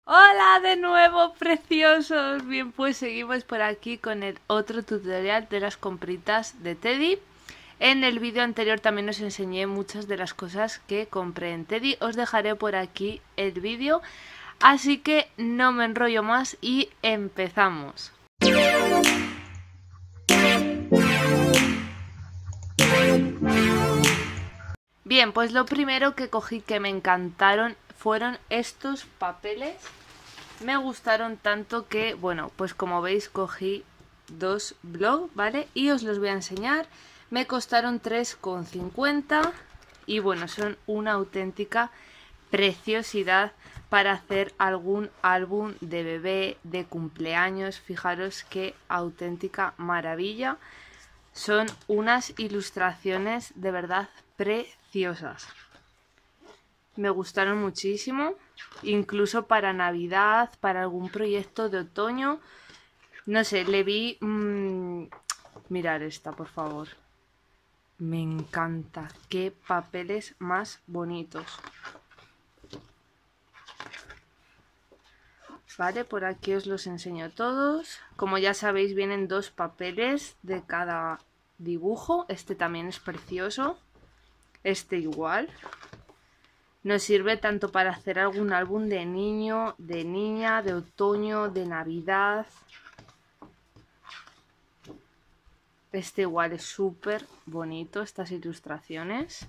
Hola de nuevo, preciosos. Bien, pues seguimos por aquí con el otro tutorial de las compritas de Teddy. En el vídeo anterior también os enseñé muchas de las cosas que compré en Teddy. Os dejaré por aquí el vídeo, así que no me enrollo más y empezamos. Bien, pues lo primero que cogí que me encantaron fueron estos papeles. Me gustaron tanto que, bueno, pues como veis cogí dos blogs, ¿vale? Y os los voy a enseñar. Me costaron 3,50 y bueno, son una auténtica preciosidad para hacer algún álbum de bebé, de cumpleaños. Fijaros qué auténtica maravilla. Son unas ilustraciones de verdad preciosas. Me gustaron muchísimo, incluso para Navidad, para algún proyecto de otoño. No sé, le vi... mirar esta, por favor. Me encanta. Qué papeles más bonitos. Vale, por aquí os los enseño todos. Como ya sabéis, vienen dos papeles de cada dibujo. Este también es precioso. Este igual. Nos sirve tanto para hacer algún álbum de niño, de niña, de otoño, de Navidad. Este igual es súper bonito, estas ilustraciones.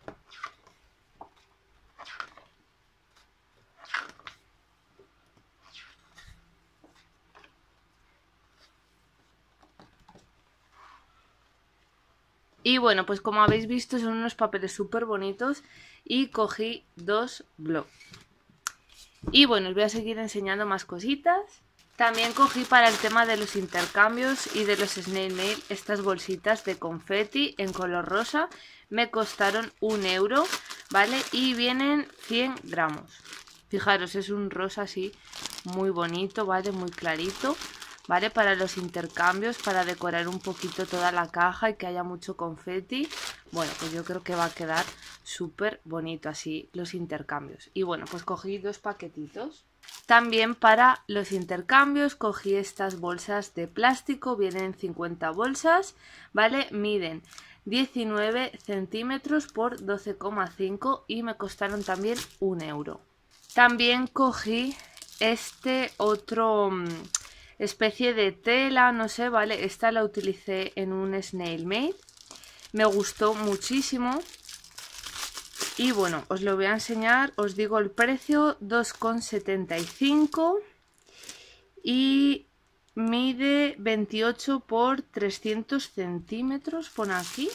Y bueno, pues como habéis visto son unos papeles súper bonitos y cogí dos blogs. Y bueno, os voy a seguir enseñando más cositas. También cogí para el tema de los intercambios y de los snail mail estas bolsitas de confeti en color rosa. Me costaron 1 euro, ¿vale? Y vienen 100 gramos. Fijaros, es un rosa así muy bonito, ¿vale? Muy clarito, ¿vale? Para los intercambios, para decorar un poquito toda la caja y que haya mucho confeti. Bueno, pues yo creo que va a quedar súper bonito así los intercambios. Y bueno, pues cogí dos paquetitos. También para los intercambios cogí estas bolsas de plástico, vienen 50 bolsas, ¿vale? Miden 19 centímetros por 12,5 y me costaron también 1 euro. También cogí este otro especie de tela, no sé, ¿vale? Esta la utilicé en un snail mail, me gustó muchísimo. Y bueno, os lo voy a enseñar, os digo el precio, 2,75 y mide 28 por 300 centímetros, pone aquí.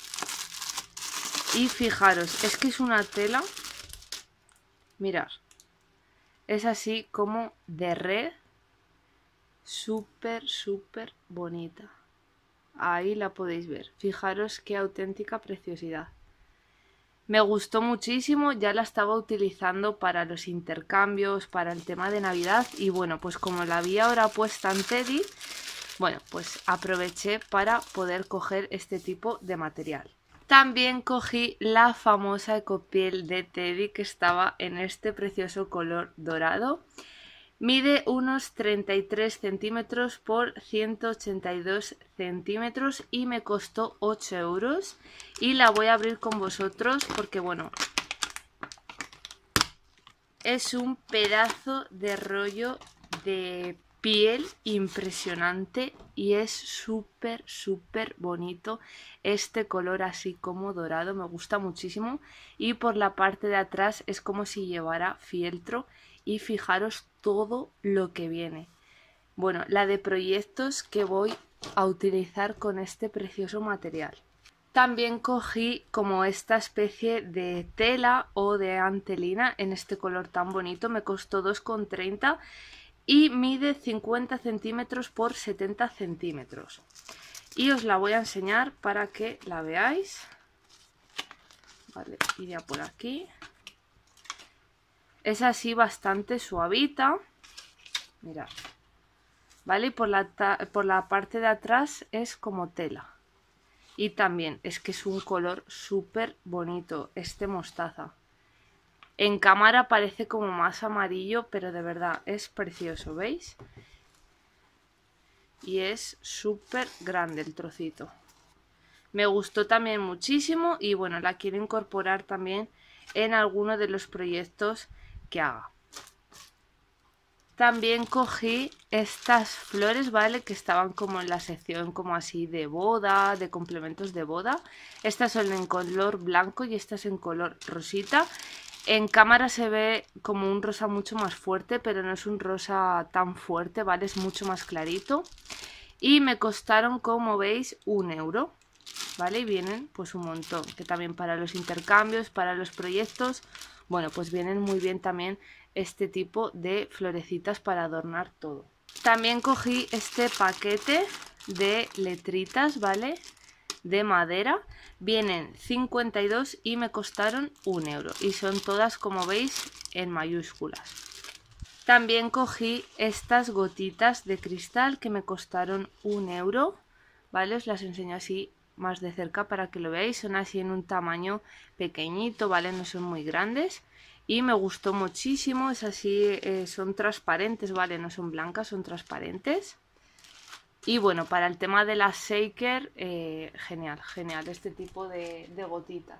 Y fijaros, es que es una tela, mirad, es así como de red, súper, súper bonita. Ahí la podéis ver, fijaros qué auténtica preciosidad. Me gustó muchísimo, ya la estaba utilizando para los intercambios, para el tema de Navidad y bueno, pues como la vi ahora puesta en Teddy, bueno, pues aproveché para poder coger este tipo de material. También cogí la famosa ecopiel de Teddy que estaba en este precioso color dorado. Mide unos 33 centímetros por 182 centímetros y me costó 8 euros. Y la voy a abrir con vosotros porque, bueno, es un pedazo de rollo de piel impresionante y es súper, súper bonito. Este color así como dorado me gusta muchísimo y por la parte de atrás es como si llevara fieltro. Y fijaros todo lo que viene. Bueno, la de proyectos que voy a utilizar con este precioso material. También cogí como esta especie de tela o de antelina en este color tan bonito. Me costó 2,30 y mide 50 centímetros por 70 centímetros. Y os la voy a enseñar para que la veáis. Vale, iría por aquí. Es así bastante suavita, mirad, ¿vale? Y por la parte de atrás es como tela. Y también es que es un color súper bonito, este mostaza. En cámara parece como más amarillo, pero de verdad es precioso, ¿veis? Y es súper grande el trocito. Me gustó también muchísimo y bueno, la quiero incorporar también en alguno de los proyectos que haga. También cogí estas flores, ¿vale? Que estaban como en la sección como así de boda, de complementos de boda. Estas son en color blanco y estas en color rosita. En cámara se ve como un rosa mucho más fuerte, pero no es un rosa tan fuerte, ¿vale? Es mucho más clarito. Y me costaron, como veis, 1 euro, ¿vale? Y vienen pues un montón, que también para los intercambios, para los proyectos, bueno, pues vienen muy bien también este tipo de florecitas para adornar todo. También cogí este paquete de letritas, ¿vale? De madera. Vienen 52 y me costaron 1 euro. Y son todas, como veis, en mayúsculas. También cogí estas gotitas de cristal que me costaron 1 euro, ¿vale? Os las enseño así más de cerca para que lo veáis. Son así en un tamaño pequeñito, ¿vale? No son muy grandes. Y me gustó muchísimo, es así, son transparentes, ¿vale? No son blancas, son transparentes. Y bueno, para el tema de las shaker, genial, genial este tipo de gotitas.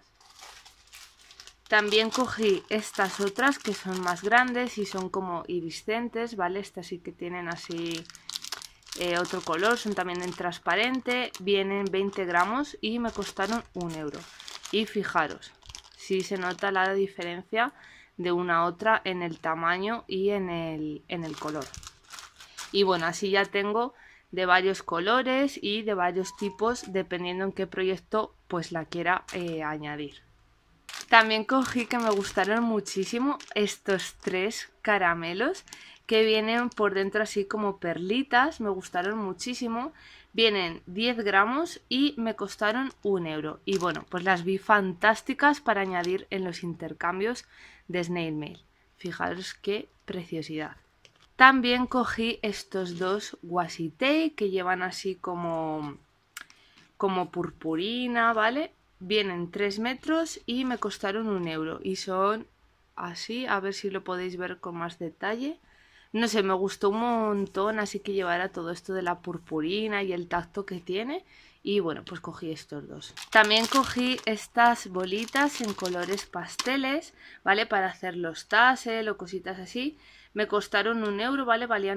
También cogí estas otras que son más grandes y son como iridiscentes, ¿vale? Estas sí que tienen así otro color, son también en transparente, vienen 20 gramos y me costaron 1 euro. Y fijaros, sí se nota la diferencia de una a otra en el tamaño y en el color. Y bueno, así ya tengo de varios colores y de varios tipos, dependiendo en qué proyecto pues la quiera añadir. También cogí, que me gustaron muchísimo, estos 3 caramelos que vienen por dentro así como perlitas, me gustaron muchísimo. Vienen 10 gramos y me costaron 1 euro. Y bueno, pues las vi fantásticas para añadir en los intercambios de Snail Mail. Fijaros qué preciosidad. También cogí estos 2 washi tape que llevan así como purpurina, ¿vale? Vienen 3 metros y me costaron 1 euro. Y son así, a ver si lo podéis ver con más detalle. No sé, me gustó un montón, así que llevara todo esto de la purpurina y el tacto que tiene. Y bueno, pues cogí estos 2. También cogí estas bolitas en colores pasteles, ¿vale? Para hacer los tassel o cositas así. Me costaron 1 euro, ¿vale? Valían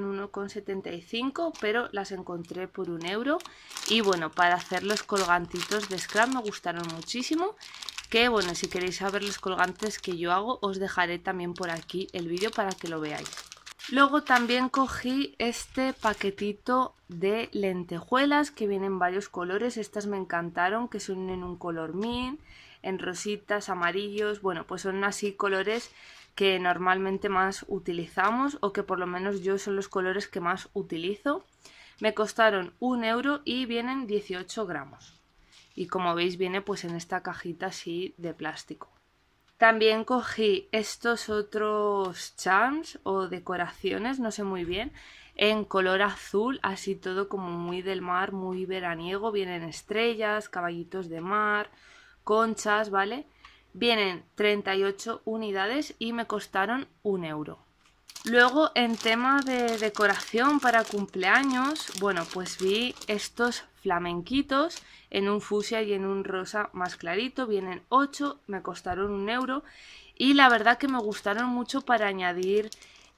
1,75, pero las encontré por 1 euro. Y bueno, para hacer los colgantitos de scrap me gustaron muchísimo. Que bueno, si queréis saber los colgantes que yo hago, os dejaré también por aquí el vídeo para que lo veáis. Luego también cogí este paquetito de lentejuelas que vienen varios colores. Estas me encantaron, que son en un color mint, en rositas, amarillos. Bueno, pues son así colores que normalmente más utilizamos, o que por lo menos yo son los colores que más utilizo. Me costaron 1 euro y vienen 18 gramos. Y como veis viene pues en esta cajita así de plástico. También cogí estos otros charms o decoraciones, no sé muy bien, en color azul, así todo como muy del mar, muy veraniego. Vienen estrellas, caballitos de mar, conchas, ¿vale? Vienen 38 unidades y me costaron 1 euro. Luego, en tema de decoración para cumpleaños, bueno, pues vi estos flamenquitos en un fucsia y en un rosa más clarito. Vienen 8, me costaron 1 euro. Y la verdad que me gustaron mucho para añadir,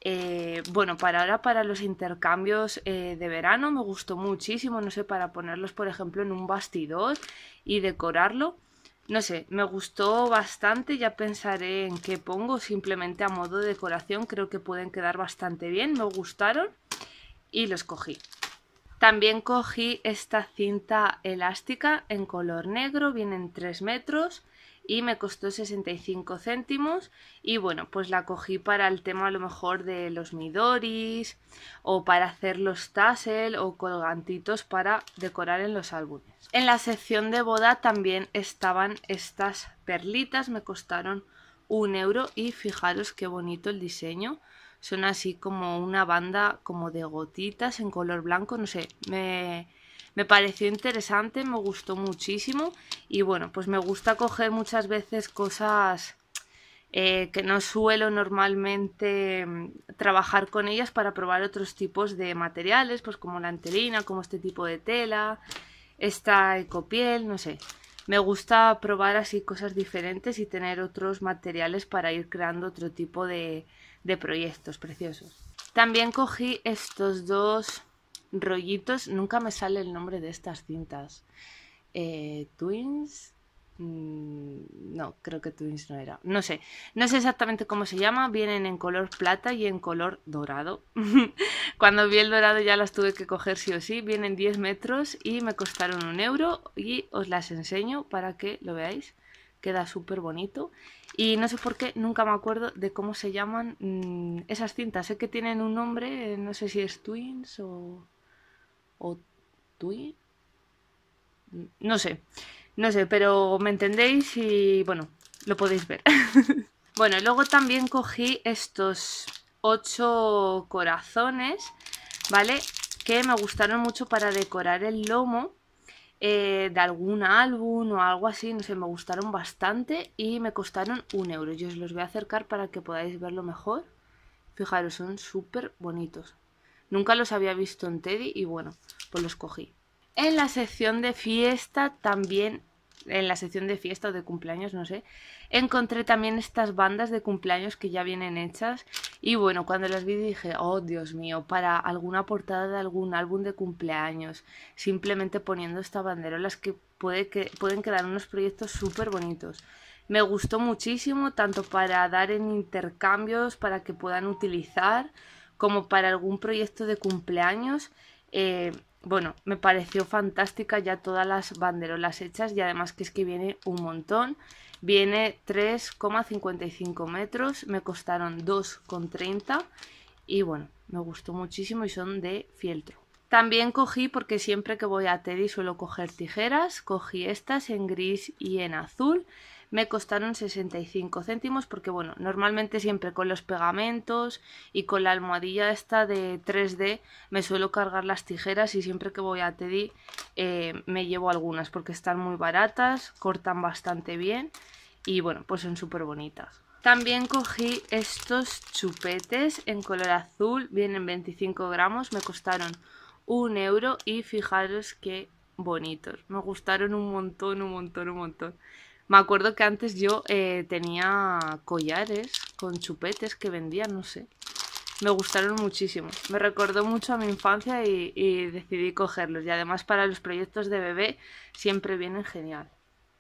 bueno, para ahora para los intercambios de verano me gustó muchísimo, no sé, para ponerlos por ejemplo en un bastidor y decorarlo. No sé, me gustó bastante, ya pensaré en qué pongo, simplemente a modo de decoración, creo que pueden quedar bastante bien, me gustaron y los cogí. También cogí esta cinta elástica en color negro, vienen 3 metros y me costó 65 céntimos y bueno, pues la cogí para el tema a lo mejor de los midoris o para hacer los tassel o colgantitos para decorar en los álbumes. En la sección de boda también estaban estas perlitas, me costaron 1 euro y fijaros qué bonito el diseño. Son así como una banda como de gotitas en color blanco, no sé, me pareció interesante, me gustó muchísimo y bueno, pues me gusta coger muchas veces cosas que no suelo normalmente trabajar con ellas para probar otros tipos de materiales, pues como la antelina, como este tipo de tela, esta ecopiel, no sé. Me gusta probar así cosas diferentes y tener otros materiales para ir creando otro tipo de proyectos preciosos. También cogí estos dos rollitos, nunca me sale el nombre de estas cintas. Twins. No, creo que Twins no era. No sé exactamente cómo se llama. Vienen en color plata y en color dorado. Cuando vi el dorado ya las tuve que coger sí o sí. Vienen 10 metros y me costaron 1 € y os las enseño para que lo veáis. Queda súper bonito. Y no sé por qué, nunca me acuerdo de cómo se llaman esas cintas. Sé que tienen un nombre, no sé si es Twins o Twin. No sé, pero me entendéis y bueno, lo podéis ver. Bueno, luego también cogí estos 8 corazones, ¿vale? Que me gustaron mucho para decorar el lomo de algún álbum o algo así, no sé, me gustaron bastante y me costaron 1 €. Yo os los voy a acercar para que podáis verlo mejor. Fijaros, son súper bonitos. Nunca los había visto en Teddy y bueno, pues los cogí. En la sección de fiesta también, en la sección de fiesta o de cumpleaños, no sé, encontré también estas bandas de cumpleaños que ya vienen hechas y bueno, cuando las vi dije, oh Dios mío, para alguna portada de algún álbum de cumpleaños, simplemente poniendo esta banderolas que pueden quedar unos proyectos súper bonitos. Me gustó muchísimo, tanto para dar en intercambios, para que puedan utilizar, como para algún proyecto de cumpleaños. Bueno, me pareció fantástica ya todas las banderolas hechas y además que es que viene un montón. Viene 3,55 metros, me costaron 2,30 y bueno, me gustó muchísimo y son de fieltro. También cogí, porque siempre que voy a Teddy suelo coger tijeras, cogí estas en gris y en azul. Me costaron 65 céntimos porque bueno, normalmente siempre con los pegamentos y con la almohadilla esta de 3D me suelo cargar las tijeras y siempre que voy a Teddy me llevo algunas porque están muy baratas, cortan bastante bien y bueno, pues son súper bonitas. También cogí estos chupetes en color azul, vienen 25 gramos, me costaron 1 € y fijaros qué bonitos, me gustaron un montón, un montón, un montón. Me acuerdo que antes yo tenía collares con chupetes que vendían, no sé. Me gustaron muchísimo. Me recordó mucho a mi infancia y decidí cogerlos. Y además para los proyectos de bebé siempre vienen genial.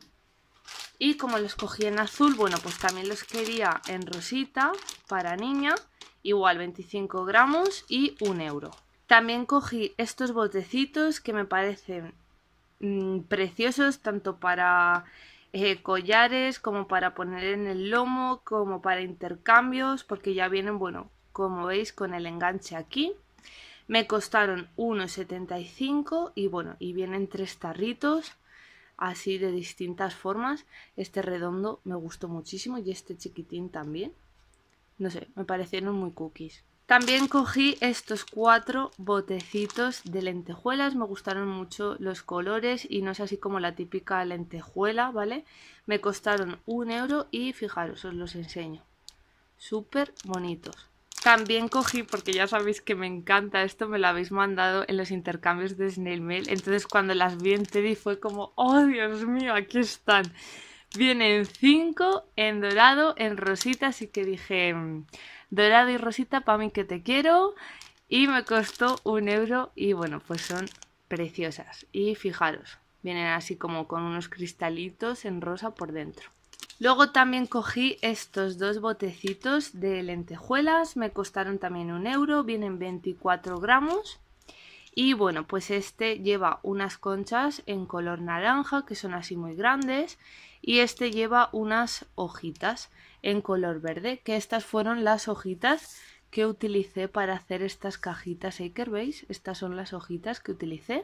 Y como los cogí en azul, bueno, pues también los quería en rosita para niña. Igual 25 gramos y 1 €. También cogí estos botecitos que me parecen preciosos tanto para collares como para poner en el lomo, como para intercambios, porque ya vienen, bueno, como veis, con el enganche aquí. Me costaron 1,75 y bueno, y vienen 3 tarritos así de distintas formas. Este redondo me gustó muchísimo y este chiquitín también. No sé, me parecieron muy cookies. También cogí estos 4 botecitos de lentejuelas, me gustaron mucho los colores y no es así como la típica lentejuela, ¿vale? Me costaron 1 € y fijaros, os los enseño. Súper bonitos. También cogí, porque ya sabéis que me encanta esto, me lo habéis mandado en los intercambios de Snail Mail, entonces cuando las vi en Teddy fue como, oh Dios mío, aquí están. Vienen 5 en dorado, en rosita, así que dije, dorado y rosita, para mí que te quiero. Y me costó 1 € y bueno, pues son preciosas. Y fijaros, vienen así como con unos cristalitos en rosa por dentro. Luego también cogí estos 2 botecitos de lentejuelas, me costaron también 1 €, vienen 24 gramos. Y bueno, pues este lleva unas conchas en color naranja, que son así muy grandes. Y este lleva unas hojitas en color verde, que estas fueron las hojitas que utilicé para hacer estas cajitas Aker, ¿veis? Estas son las hojitas que utilicé.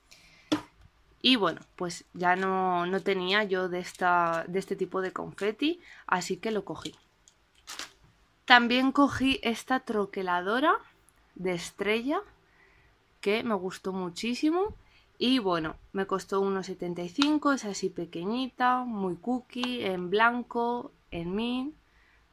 Y bueno, pues ya no tenía yo de este tipo de confeti, así que lo cogí. También cogí esta troqueladora de estrella, que me gustó muchísimo. Y bueno, me costó 1,75, es así pequeñita, muy cookie, en blanco, en mint.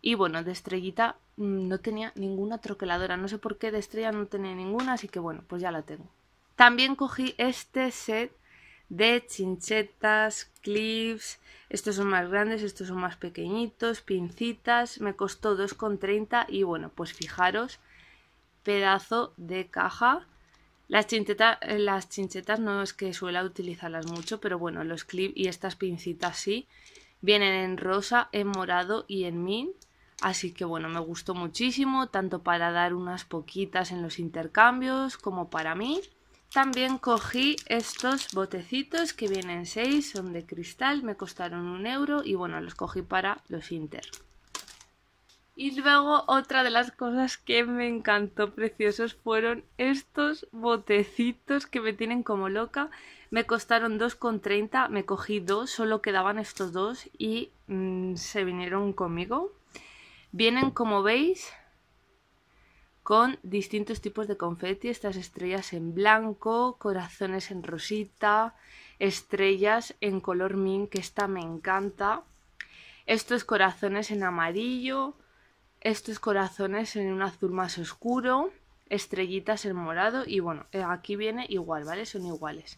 Y bueno, de estrellita no tenía ninguna troqueladora, no sé por qué de estrella no tenía ninguna, así que bueno, pues ya la tengo. También cogí este set de chinchetas, clips, estos son más grandes, estos son más pequeñitos, pincitas, me costó 2,30 y bueno, pues fijaros, pedazo de caja. Las chinchetas no es que suela utilizarlas mucho, pero bueno, los clips y estas pincitas sí, vienen en rosa, en morado y en mint. Así que bueno, me gustó muchísimo, tanto para dar unas poquitas en los intercambios como para mí. También cogí estos botecitos que vienen 6, son de cristal, me costaron 1 euro y bueno, los cogí para los inter. Y luego otra de las cosas que me encantó preciosos fueron estos botecitos que me tienen como loca. Me costaron 2,30, me cogí 2, solo quedaban estos 2 y se vinieron conmigo. Vienen, como veis, con distintos tipos de confeti, estas estrellas en blanco, corazones en rosita, estrellas en color mint, que esta me encanta, estos corazones en amarillo, estos corazones en un azul más oscuro, estrellitas en morado y bueno, aquí viene igual, ¿vale? Son iguales.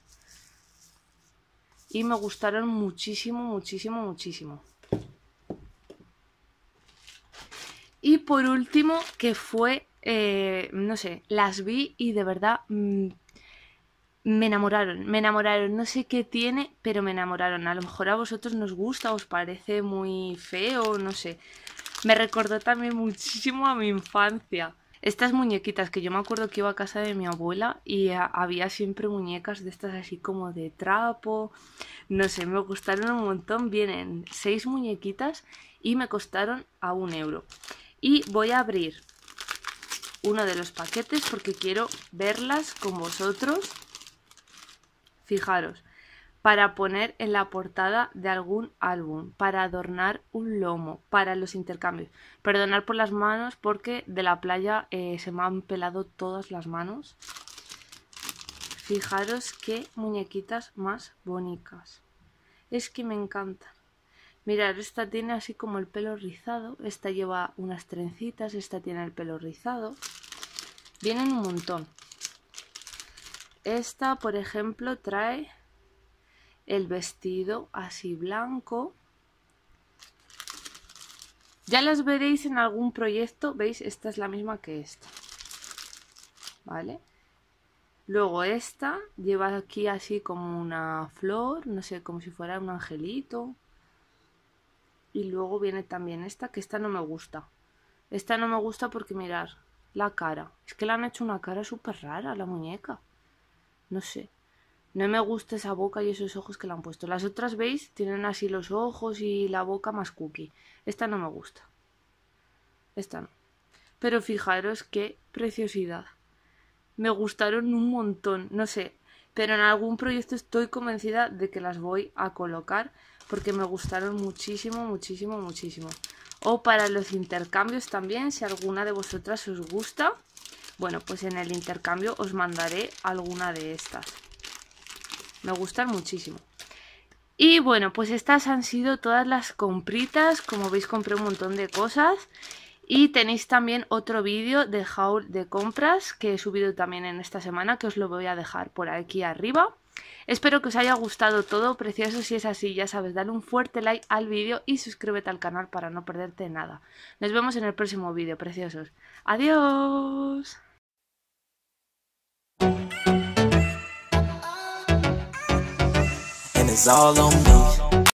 Y me gustaron muchísimo, muchísimo, muchísimo. Y por último, que fue, no sé, las vi y de verdad me enamoraron, no sé qué tiene, pero me enamoraron. A lo mejor a vosotros nos gusta, os parece muy feo, no sé. Me recordó también muchísimo a mi infancia. Estas muñequitas, que yo me acuerdo que iba a casa de mi abuela y había siempre muñecas de estas así como de trapo. No sé, me gustaron un montón. Vienen 6 muñequitas y me costaron a 1 euro. Y voy a abrir uno de los paquetes porque quiero verlas con vosotros. Fijaros, para poner en la portada de algún álbum, para adornar un lomo, para los intercambios. Perdonad por las manos porque de la playa se me han pelado todas las manos. Fijaros qué muñequitas más bonitas. Es que me encantan. Mirad, esta tiene así como el pelo rizado, esta lleva unas trencitas, esta tiene el pelo rizado. Vienen un montón. Esta, por ejemplo, trae el vestido así blanco. Ya las veréis en algún proyecto, ¿veis? Esta es la misma que esta, ¿vale? Luego esta lleva aquí así como una flor, no sé, como si fuera un angelito. Y luego viene también esta, que esta no me gusta. Esta no me gusta porque mirad, la cara. Es que le han hecho una cara súper rara a la muñeca. No sé. No me gusta esa boca y esos ojos que le han puesto. Las otras, ¿veis? Tienen así los ojos y la boca más cookie. Esta no me gusta. Esta no. Pero fijaros qué preciosidad. Me gustaron un montón. No sé. Pero en algún proyecto estoy convencida de que las voy a colocar porque me gustaron muchísimo, muchísimo, muchísimo. O para los intercambios también, si alguna de vosotras os gusta. Bueno, pues en el intercambio os mandaré alguna de estas. Me gustan muchísimo. Y bueno, pues estas han sido todas las compritas. Como veis, compré un montón de cosas. Y tenéis también otro vídeo de haul de compras que he subido también en esta semana, que os lo voy a dejar por aquí arriba. Espero que os haya gustado todo, precioso. Si es así, ya sabes, dale un fuerte like al vídeo y suscríbete al canal para no perderte nada. Nos vemos en el próximo vídeo, preciosos. ¡Adiós! And it's all on me.